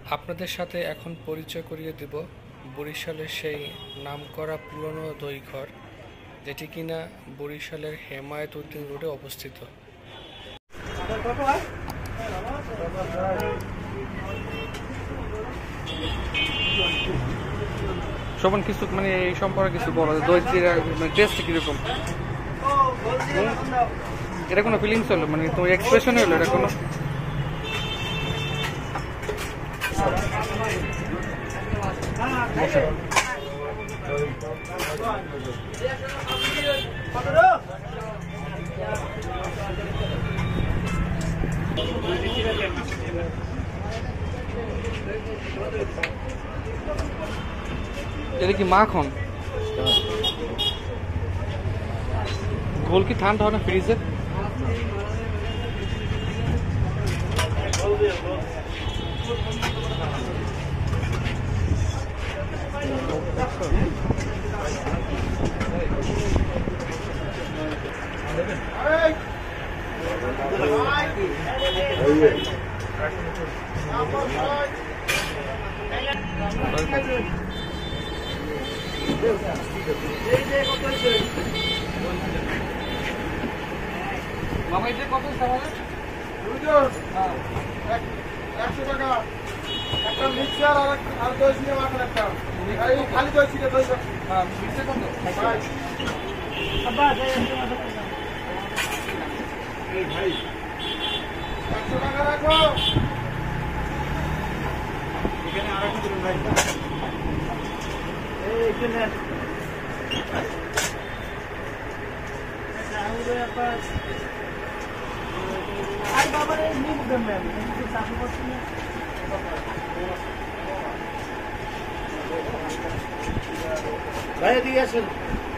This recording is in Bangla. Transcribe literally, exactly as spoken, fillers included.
আপনাদের সাথে এখন পরিচয় করিয়ে দেব বরিশালের সেই নামকরা পুরনো দইঘর, যেটি কিনা বরিশালের হেমায়েত উদ্দিন রোডে অবস্থিত। শোভন কিছু মানে এই সম্পর্কে কিছু বলো, দই মানে টেস্ট কিরকম? এটা কোনো ফিলিংস হলো, মানে তোমার এক্সপ্রেশন হলো এটা কোনো? এটা কি মাখন? ঘোল কি ঠান্ডা হয় না ফ্রিজে? মামা এটা কত সামালে? একশো টাকা একটা মিক্সার আর আর দই দিয়ে মাখন একটা এই খালি দই ছিল দই। হ্যাঁ মিক্সার কত? ভাই আব্বা এই ভাই একশো টাকা রাখো। এখানে আর একটু দিন ভাই। এই এখানে আউরে আপা আই বাবা রে নিব দেন ম্যাম কিন্তু চাকরি করছি না। ভাই এদিকে আসেন।